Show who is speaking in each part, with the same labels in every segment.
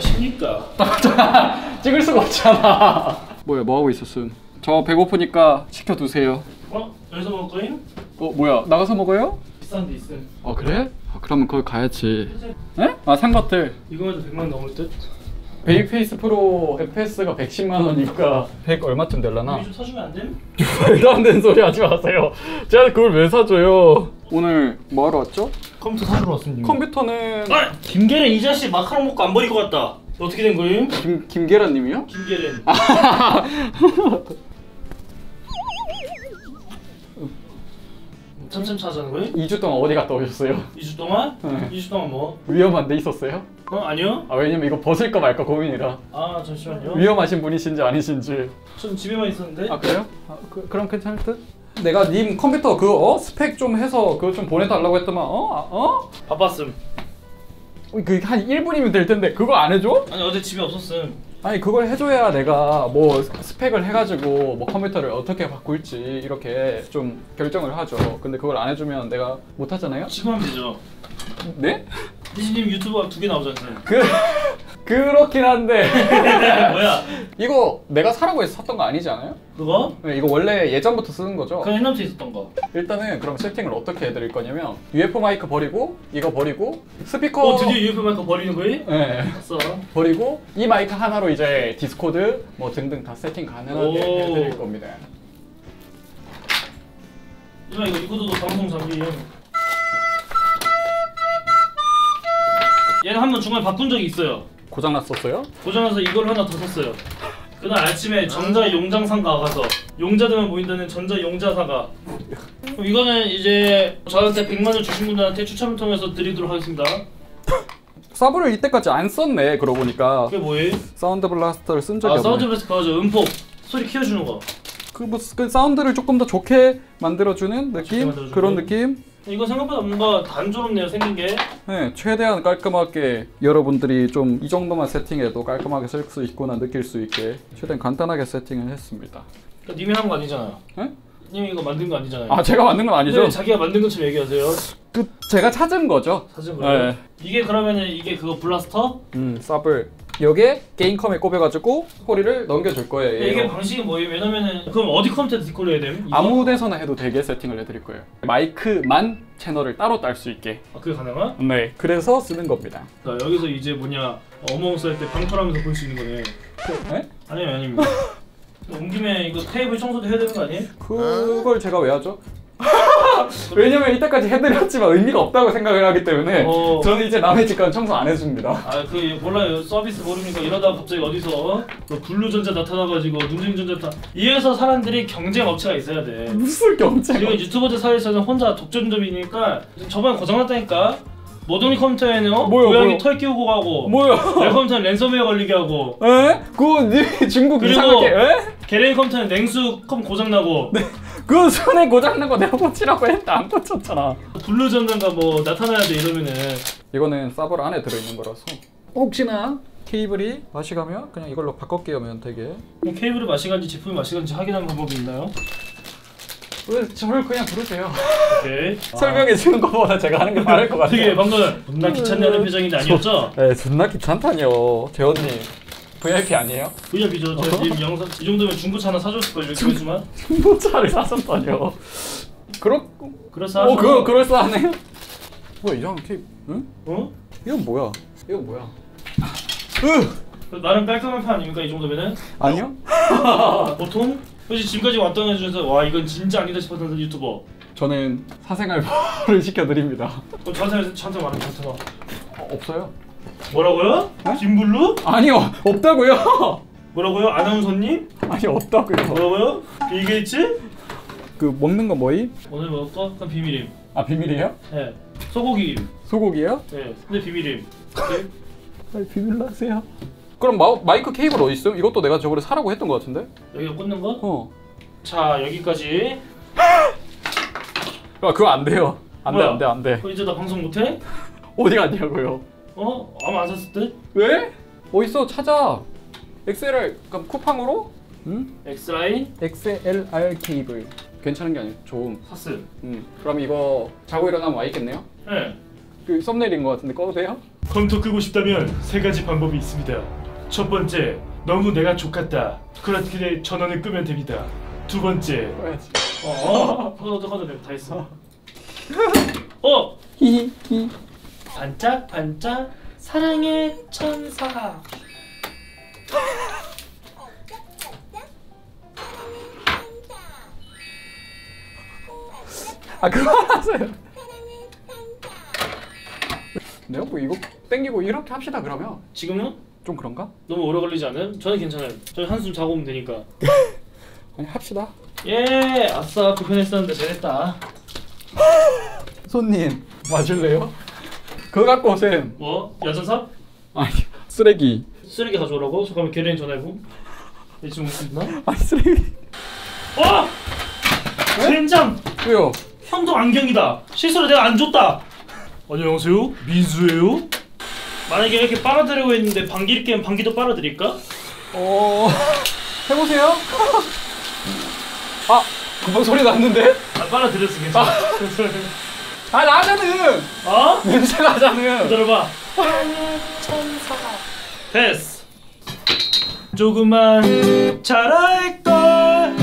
Speaker 1: 하십니까?
Speaker 2: 찍을 수가 없잖아. 뭐야, 뭐 하고 있었음? 저 배고프니까 시켜두세요.
Speaker 1: 여기서 먹을 거임?
Speaker 2: 뭐야, 나가서 먹어요?
Speaker 1: 비싼 데 있음.
Speaker 2: 그래? 그러면 거기 가야지. 에? 산 것들
Speaker 1: 이거에도 100만 넘을 듯?
Speaker 2: 베이페이스 프로 FS가 110만 원이니까 100 얼마쯤 될라나?
Speaker 1: 좀 사주면 안 됨?
Speaker 2: 말도 안 되는 소리 하지 마세요. 제가 그걸 왜 사줘요? 오늘 뭐 하러 왔죠?
Speaker 1: 컴퓨터 사주러 왔습니다.
Speaker 2: 컴퓨터는
Speaker 1: 김계란 이 자식 마카롱 먹고 안 버릴 것 같다. 어떻게 된 거임?
Speaker 2: 김계란님이요?
Speaker 1: 김계란. 참참 찾아는 거임?
Speaker 2: 2주 동안 어디 갔다 오셨어요?
Speaker 1: 2주 동안?
Speaker 2: 네.
Speaker 1: 2주 동안 뭐?
Speaker 2: 위험한 데 있었어요?
Speaker 1: 아니요.
Speaker 2: 왜냐면 이거 벗을까 말까 고민이라.
Speaker 1: 잠시만요.
Speaker 2: 위험하신 분이신지 아니신지.
Speaker 1: 전 집에만 있었는데.
Speaker 2: 그래요? 그럼 괜찮을 듯? 내가 님 컴퓨터 그 스펙 좀 해서 그거 좀 보내달라고 했더만
Speaker 1: 바빴음.
Speaker 2: 한 1분이면 될 텐데 그거 안 해줘?
Speaker 1: 아니 어제 집에 없었음.
Speaker 2: 아니 그걸 해줘야 내가 뭐 스펙을 해가지고 뭐 컴퓨터를 어떻게 바꿀지 이렇게 좀 결정을 하죠. 근데 그걸 안 해주면 내가 못 하잖아요?
Speaker 1: 지금 하면 되죠.
Speaker 2: 네?
Speaker 1: 디즈님 유튜브가 2개 나오잖아요.
Speaker 2: 그렇긴 한데
Speaker 1: 뭐야?
Speaker 2: 이거 내가 사라고 해서 샀던 거 아니지 않아요?
Speaker 1: 그거?
Speaker 2: 네, 이거 원래 예전부터 쓰는 거죠?
Speaker 1: 그건 옛날부터 있었던 거.
Speaker 2: 일단은 그럼 세팅을 어떻게 해드릴 거냐면 UFO 마이크 버리고 이거 버리고 스피커
Speaker 1: 드디어 UFO 마이크 버리는 거임?
Speaker 2: 네.
Speaker 1: 봤어.
Speaker 2: 버리고 이 마이크 하나로 이제 디스코드 뭐 등등 다 세팅 가능하게 해드릴 겁니다.
Speaker 1: 이거 리코더도 방송 장비. 얘는 한번 중간에 바꾼 적이 있어요.
Speaker 2: 고장났었어요?
Speaker 1: 고장나서 이걸 하나 더 샀어요. 그날 아침에 전자 용장상가 가서 용자들만 보인다는 전자 용자상가. 그럼 이거는 이제 저한테 100만원 주신 분들한테 추첨을 통해서 드리도록 하겠습니다.
Speaker 2: 사브를 이때까지 안 썼네. 그러고 보니까.
Speaker 1: 그게 뭐예요?
Speaker 2: 사운드 블라스터를 쓴 적이 없네.
Speaker 1: 사운드 블라스터 그거죠. 음폭 소리 키워주는 거.
Speaker 2: 그 사운드를 조금 더 좋게 만들어주는 느낌?
Speaker 1: 만들어주는
Speaker 2: 그런
Speaker 1: 거?
Speaker 2: 느낌?
Speaker 1: 이거 생각보다 뭔가 단조롭네요, 생긴 게.
Speaker 2: 네, 최대한 깔끔하게 여러분들이 좀 이 정도만 세팅해도 깔끔하게 쓸 수 있구나 느낄 수 있게 최대한 간단하게 세팅을 했습니다.
Speaker 1: 그러니까 님이 한 거 아니잖아요.
Speaker 2: 네?
Speaker 1: 님이 이거 만든 거 아니잖아요.
Speaker 2: 제가 만든 건 아니죠?
Speaker 1: 네, 자기가 만든 것처럼 얘기하세요.
Speaker 2: 제가 찾은 거죠.
Speaker 1: 찾은 거예요?
Speaker 2: 네.
Speaker 1: 이게 그러면은 이게 그거 블라스터?
Speaker 2: 서블. 여기에 게임컴에 꼽아가지고 소리를 넘겨줄 거예요.
Speaker 1: 이게 방식이 뭐예요? 왜냐면은 그럼 어디 컴퓨터에 디콜 해야 됨?
Speaker 2: 아무 데서나 해도 되게 세팅을 해드릴 거예요. 마이크만 채널을 따로 딸 수 있게.
Speaker 1: 그게 가능한?
Speaker 2: 네. 그래서 쓰는 겁니다.
Speaker 1: 여기서 이제 뭐냐 어몽어스 할 때 방풀하면서 볼 수 있는 거네.
Speaker 2: 네?
Speaker 1: 아닙니다. 온 김에 이거 테이블 청소도 해야 되는 거 아니에요?
Speaker 2: 그걸 제가 왜 하죠? 왜냐면 이때까지 해드렸지만 의미가 없다고 생각을 하기 때문에 저는 이제 남의 집 가는 청소 안 해줍니다.
Speaker 1: 몰라요. 서비스 모르니까 이러다가 갑자기 어디서 블루전자 나타나가지고 눈쟁전자 이래서 사람들이 경쟁 업체가 있어야 돼.
Speaker 2: 무슨 경쟁?
Speaker 1: 지금 유튜버들 사이에서는 혼자 독점점이니까 저번에 고장났다니까. 모동이 컴퓨터에는 고양이 털 끼우고 가고 내 컴퓨터는 랜섬웨어 걸리게 하고
Speaker 2: 에? 그거 네 중국 이상하게 에?
Speaker 1: 게레이 컴퓨터는 냉수 컴 고장나고
Speaker 2: 네. 그거 손에 고장난 거 내가 고치라고 했는데 안 고쳤잖아.
Speaker 1: 블루전자가 뭐 나타나야 돼 이러면은
Speaker 2: 이거는 서버 안에 들어있는 거라서 혹시나 케이블이 맛이 가면 그냥 이걸로 바꿔 끼우면 되게.
Speaker 1: 케이블이 맛이 간지 제품이 맛이 간지 확인하는 방법이 있나요?
Speaker 2: 왜 저를 그냥 부르세요.
Speaker 1: 오케이.
Speaker 2: 설명해 주는 것보다 제가 하는 게 나을 것 같아요.
Speaker 1: 되게 방금 존나 귀찮냐는 표정인데 아니었죠?
Speaker 2: 네, 존나 귀찮다뇨. 재원님 VIP 아니에요?
Speaker 1: VIP죠. 제가 님 영상 이 정도면 중고차 하나 사줬을걸요. 그렇지만
Speaker 2: 중고차를 사셨다뇨.
Speaker 1: 그래서
Speaker 2: 그럴싸하네. 뭐야 이상한 케이블? 응? 이건 뭐야? 이건 뭐야?
Speaker 1: 나름 깔끔한 편 아닙니까 이 정도면은?
Speaker 2: 아니요?
Speaker 1: 보통? 혹시 지금까지 왔던 애 중에서 와 이건 진짜 아니다 싶었던 유튜버
Speaker 2: 저는 사생활보호를 시켜드립니다.
Speaker 1: 그럼 저한테 말하면 좋잖아.
Speaker 2: 없어요.
Speaker 1: 뭐라고요?
Speaker 2: 네?
Speaker 1: 김블루?
Speaker 2: 아니요 없다고요.
Speaker 1: 뭐라고요? 아나운서님?
Speaker 2: 아니 없다고요.
Speaker 1: 뭐라고요? 빌 게이츠?
Speaker 2: 그 먹는 거 뭐이?
Speaker 1: 오늘 먹을 거? 그럼 비밀임.
Speaker 2: 비밀이에요?
Speaker 1: 네. 소고기임.
Speaker 2: 소고기예요?
Speaker 1: 네. 근데 비밀임.
Speaker 2: 빨리 비밀로 하세요. 그럼 마이크 케이블 어디 있어요? 이것도 내가 저번에 사라고 했던 거 같은데?
Speaker 1: 여기가 꽂는 거? 자 여기까지.
Speaker 2: 그거 안 돼요. 안 돼.
Speaker 1: 이제 나 방송 못해?
Speaker 2: 어디 갔냐고요?
Speaker 1: 아무 안 샀을 듯?
Speaker 2: 왜? 어딨어? 찾아. XLR 그럼 쿠팡으로? 응?
Speaker 1: 엑스라인?
Speaker 2: XLR 케이블 괜찮은 게 아니고 좋음.
Speaker 1: 샀음.
Speaker 2: 그럼 이거 자고 일어나면 와 있겠네요?
Speaker 1: 네.
Speaker 2: 그 썸네일인 것 같은데 꺼도 돼요?
Speaker 1: 컴퓨터 끄고 싶다면 세 가지 방법이 있습니다. 첫 번째, 너무 내가 족같다. 그렇게 전원을 끄면 됩니다. 두 번째,
Speaker 2: 꺼야지.
Speaker 1: 꺼져 다 했어.
Speaker 2: 히히히.
Speaker 1: 반짝반짝 사랑의 천사.
Speaker 2: 아 그만하세요. 내가 뭐 이거 땡기고 이렇게 합시다 그러면.
Speaker 1: 지금은?
Speaker 2: 좀 그런가?
Speaker 1: 너무 오래 걸리지 않음? 저는 괜찮아요. 저희 한숨 자고 오면 되니까.
Speaker 2: 아니 합시다.
Speaker 1: 예, 아싸 불편했었는데 잘했다.
Speaker 2: 손님 맞을래요? 그거 갖고 오세요.
Speaker 1: 뭐? 야전삽?
Speaker 2: 아니 쓰레기.
Speaker 1: 쓰레기 가져오라고? 잠깐만 계량 전화해보. 내 지금 올수 있나?
Speaker 2: 아니 쓰레기.
Speaker 1: 젠장!
Speaker 2: 왜요?
Speaker 1: 형도 안경이다. 실수로 내가 안 줬다. 안녕하세요, 민수예요. 만약에 이렇게 빨아들이고 있는데 방귀를 끼면 방귀도 빨아드릴까?
Speaker 2: 해보세요. 아 금방 소리 났는데?
Speaker 1: 빨아들였어 괜찮아.
Speaker 2: 아 나잖아. 냄새 나잖아.
Speaker 1: 기다려봐. 됐어. 조금만 잘할걸.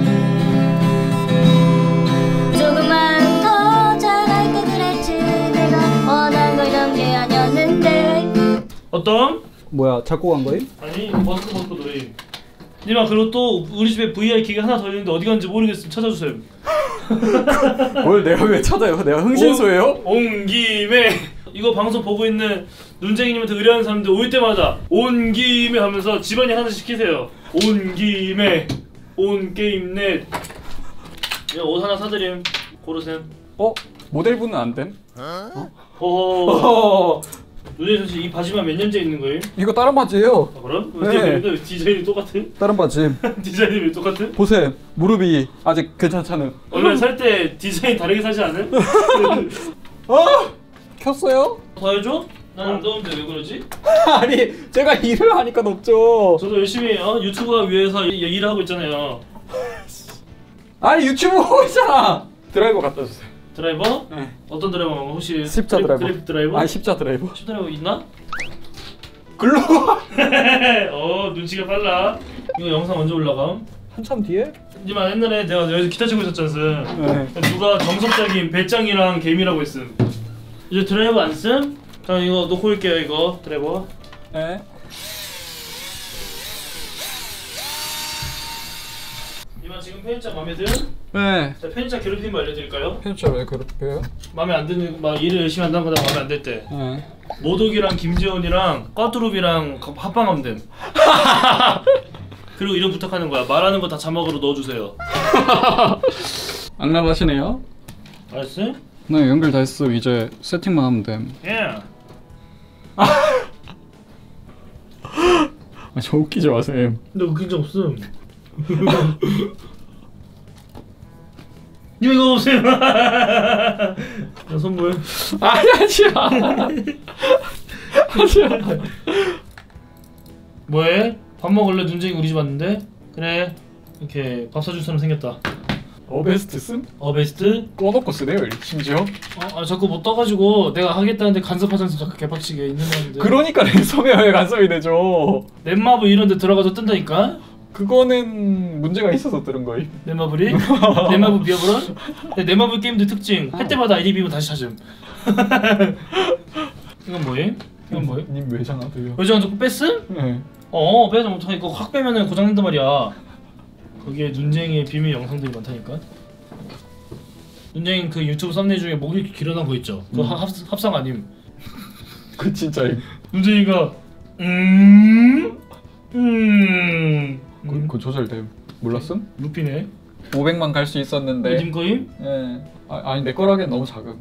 Speaker 3: 조금만 더 잘할 걸 그랬지. 내가 원한 거 이런 게 아니었는데.
Speaker 1: 어떤?
Speaker 2: 뭐야 작곡 한 거임?
Speaker 1: 아니 버스커 노래. 니마 그리고 또 우리 집에 VR 기계 하나 더 있는데 어디 갔는지 모르겠으면 찾아주세요.
Speaker 2: 뭘 내가 왜 찾아요? 내가 흥신소예요?
Speaker 1: 온 김에 이거 방송 보고 있는 눈쟁이님한테 의뢰하는 사람들 올 때마다 온 김에 하면서 집안일 하나씩 시키세요. 온 김에 온 게임넷. 내가 옷 하나 사드림. 고르셈.
Speaker 2: 모델분은 안 됨?
Speaker 1: 호호. 눈쟁이 씨 이 바지만 몇 년째 입는 거예요?
Speaker 2: 이거 다른 바지예요.
Speaker 1: 아 그럼?
Speaker 2: 네.
Speaker 1: 디자인이 똑같아?
Speaker 2: 다른 바지.
Speaker 1: 디자인이 왜 똑같아?
Speaker 2: 보세요. 무릎이 아직 괜찮잖아요.
Speaker 1: 원래 살 때 디자인 다르게 사지 않음?
Speaker 2: 켰어요?
Speaker 1: 더 해줘? 난 안 더운데 왜 그러지?
Speaker 2: 아니 제가 일을 하니까 높죠.
Speaker 1: 저도 열심히 유튜브가 위해서 일을 하고 있잖아요.
Speaker 2: 아니 유튜브 보고 있잖아. 드라이버 갖다 주세요.
Speaker 1: 드라이버?
Speaker 2: 네.
Speaker 1: 어떤 드라이버? 혹시
Speaker 2: 십자 드라이버.
Speaker 1: 그래픽 드라이버?
Speaker 2: 아니 십자 드라이버.
Speaker 1: 십자 드라이버 있나?
Speaker 2: 글로 가.
Speaker 1: 눈치가 빨라. 이거 영상 언제 올라감?
Speaker 2: 한참 뒤에?
Speaker 1: 하지만 옛날에 내가 여기서 기타 치고 있었잖아.
Speaker 2: 네.
Speaker 1: 누가 정석적인 배짱이랑 개미라고 했음. 이제 드라이버 안 쓴? 자 이거 놓고 올게요 이거 드라이버.
Speaker 2: 네.
Speaker 1: 이만 지금 편집자 마음에 든?
Speaker 2: 네.
Speaker 1: 자 편집자 괴롭히는 거 알려드릴까요?
Speaker 2: 편집자 왜 그렇게요?
Speaker 1: 마음에 안 드는 막 일을 열심히 한다는 거다 마음에 안 들 때.
Speaker 2: 네.
Speaker 1: 모독이랑 김지원이랑 꽈뚜룹이랑 합방하면 됨. 그리고 이런 부탁하는 거야. 말하는 거 다 자막으로 넣어주세요.
Speaker 2: 악랄하시네요.
Speaker 1: 알았어?
Speaker 2: 네 연결 다 했어. 이제 세팅만 하면 됨.
Speaker 1: 예.
Speaker 2: 저 웃기지 마세요.
Speaker 1: 근데 웃긴 적 없음. 이거 없음. 야, 선물.
Speaker 2: 아니 하지마. 하지마.
Speaker 1: 뭐해? 밥 먹을래? 눈쟁이 우리 집 왔는데? 그래. 이렇게 밥 사줄 사람 생겼다.
Speaker 2: 어베스트 쓴?
Speaker 1: 베스트?
Speaker 2: 꺼놓고 쓰네요 심지어.
Speaker 1: 자꾸 뭐 떠가지고 내가 하겠다는데 간섭하면서 자꾸 개빡치게 있는 건데.
Speaker 2: 그러니까 랜섬에 왜 간섭이 되죠?
Speaker 1: 넷마블 이런 데 들어가서 뜬다니까?
Speaker 2: 그거는 문제가 있어서 들은 거임.
Speaker 1: 넷마블이? 넷마블 비어브런? 넷마블 게임들 특징 할 때마다 아이디 비면 다시 찾음. 이건 뭐임? 이건 뭐임?
Speaker 2: 님 외장하드요.
Speaker 1: 외장 자꾸 뺐음?
Speaker 2: 네.
Speaker 1: 빼자 못하 이거 확 빼면은 고장난단 말이야. 거기에 눈쟁이의 비밀 영상들이 많다니까. 눈쟁이 그 유튜브 썸네일 중에 목 이렇게 길어난 거 있죠? 그거 합성 아님?
Speaker 2: 그 진짜임.
Speaker 1: 눈쟁이가
Speaker 2: 그 조절됨. 몰랐음?
Speaker 1: 루피네.
Speaker 2: 500만 갈 수 있었는데.
Speaker 1: 님 거임?
Speaker 2: 예. 아니 내 거라기엔 너무 작음.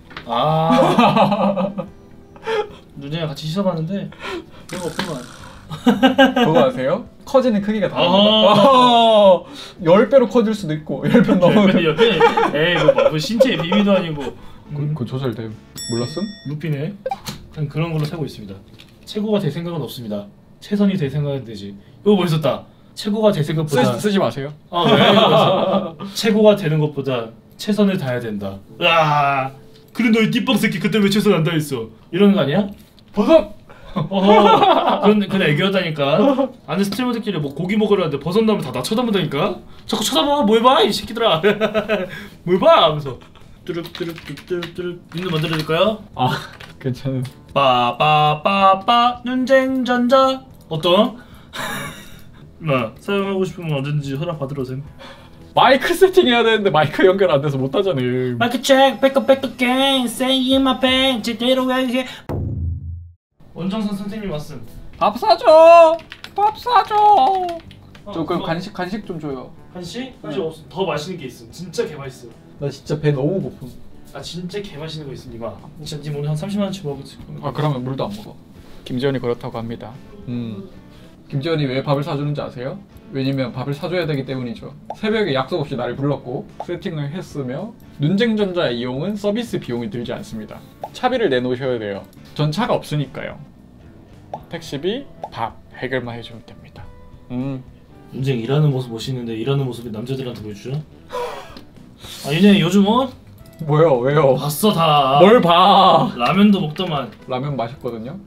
Speaker 1: 눈쟁이랑 같이 씻어봤는데 별거 없구만.
Speaker 2: 그거 아세요? 커지는 크기가 다릅니다. 10배로 커질 수도 있고 10배 넘으면
Speaker 1: 에이 뭐 신체의 비밀도 아니고.
Speaker 2: 그 조절됨. 몰랐음?
Speaker 1: 루피네. 전 그런 걸로 살고 있습니다. 최고가 될 생각은 없습니다. 최선이 될 생각은 되지. 이거 멋있었다. 최고가 될 생각보다
Speaker 2: 쓰지 마세요.
Speaker 1: 왜? 최고가 되는 것보다 최선을 다해야 된다. 으아 그래 너희 띠빵 새끼 그때 왜 최선 안다 했어 이러는 거 아니야?
Speaker 2: 버섯!
Speaker 1: 그런 애교였다니까. 안에 스트리머들끼리 뭐 고기 먹으려 하는데 버섯 나오면 다 나 쳐다본다니까. 자꾸 쳐다봐. 뭐 해봐 이 새끼들아. 뭐 해봐 하면서 뚜릅뚜릅뚜릅뚜릅 민도 만들어줄까요?
Speaker 2: 아 괜찮은.
Speaker 1: 빠빠빠빠 눈쟁전자 어떤? 나 사용하고 싶으면 언제든지 허락 받으러 오셈.
Speaker 2: 마이크 세팅해야 되는데 마이크 연결 안 돼서 못 하잖아.
Speaker 1: 마이크 체크 백업 게임 say in my pen 제대로 해. 원정선 선생님 왔음.
Speaker 2: 밥 사줘. 밥 사줘. 그
Speaker 1: 그거-
Speaker 2: 간식 좀 줘요.
Speaker 1: 한시? 한시 없어. 더 맛있는 게 있음. 진짜 개 맛있어.
Speaker 2: 나 진짜 배 너무 고픔.
Speaker 1: 아 진짜 개 맛있는 거 있음 니마. 진짜 니 오늘 한 30만 원치 먹었지.
Speaker 2: 아 그러면 물도 안 먹어. 김지현이 그렇다고 합니다. 김지현이 왜 밥을 사주는지 아세요? 왜냐면 밥을 사줘야 되기 때문이죠. 새벽에 약속 없이 나를 불렀고 세팅을 했으며 눈쟁전자 이용은 서비스 비용이 들지 않습니다. 차비를 내놓으셔야 돼요. 전 차가 없으니까요. 택시비, 밥 해결만 해주면 됩니다.
Speaker 1: 인생 일하는 모습 멋있는데 일하는 모습이 남자들한테 보여주죠? 아 얘네 요즘
Speaker 2: 뭐요? 왜요?
Speaker 1: 봤어 다.
Speaker 2: 뭘 봐?
Speaker 1: 라면도 먹더만.
Speaker 2: 라면 맛있거든요.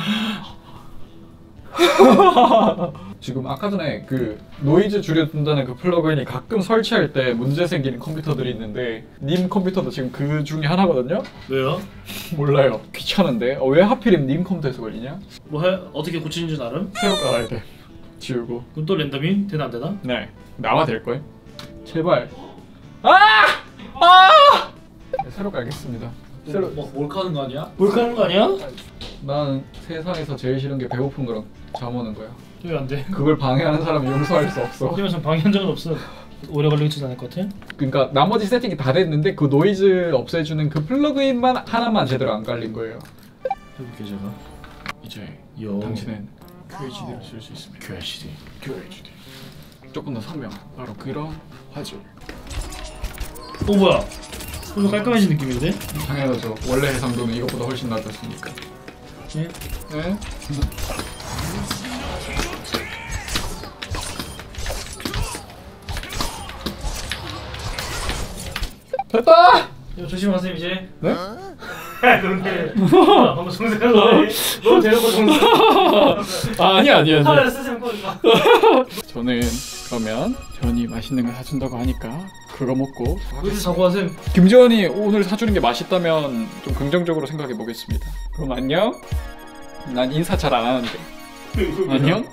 Speaker 2: 지금 아까 전에 그 노이즈 줄여준다는 그 플러그인이 가끔 설치할 때 문제 생기는 컴퓨터들이 있는데 님 컴퓨터도 지금 그 중에 하나거든요?
Speaker 1: 왜요?
Speaker 2: 몰라요. 귀찮은데 왜 하필이면 님 컴퓨터에서 걸리냐?
Speaker 1: 뭐 해? 어떻게 고치는지 알음?
Speaker 2: 새로 깔아야 돼. 지우고.
Speaker 1: 그럼 또 랜덤이? 되나 안 되나?
Speaker 2: 네. 나와 될걸? 제발. 아! 아! 네, 새로 깔겠습니다. 새로.
Speaker 1: 뭐 몰카하는 거 아니야? 몰카하는 거 아니야?
Speaker 2: 난 세상에서 제일 싫은 게 배고픈 거랑 잠 오는 거야.
Speaker 1: 왜 안 돼?
Speaker 2: 그걸 방해하는 사람 용서할 수 없어.
Speaker 1: 하지만 방해한 적은 없어. 오래 걸리지 않을 것 같아?
Speaker 2: 그러니까 나머지 세팅이 다 됐는데 그 노이즈 없애주는 그 플러그인만 하나만 제대로 안 깔린 거예요.
Speaker 1: 해볼게 제가.
Speaker 2: 이제
Speaker 1: 요.
Speaker 2: 당신은 QHD를 쓸 수 있습니다. QHD. 조금 더 선명. 바로 그런 화질.
Speaker 1: 뭐야? 좀 더 깔끔해진 느낌인데?
Speaker 2: 당연하죠. 원래 해상도는 이것보다 훨씬 낮았으니까.
Speaker 1: 네?
Speaker 2: 네? 됐다!
Speaker 1: 야, 조심하세요 이제.
Speaker 2: 네?
Speaker 1: 그런데 방금 정색한 거 너무 대놓고 정색.
Speaker 2: 아니야.
Speaker 1: 카메라 쓰시면 꺼니까.
Speaker 2: 저는 그러면 지원이 맛있는 거 사준다고 하니까 그거 먹고
Speaker 1: 여기서 자고 하셈.
Speaker 2: 김지원이 오늘 사주는 게 맛있다면 좀 긍정적으로 생각해 보겠습니다. 그럼 안녕? 난 인사 잘 안 하는데. 안녕?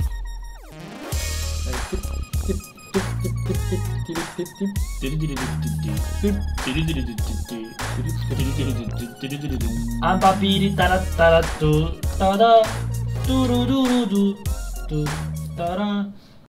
Speaker 1: 안빠삐리 따라 따라 뚜 따라 뚜루루루두 뚜 따라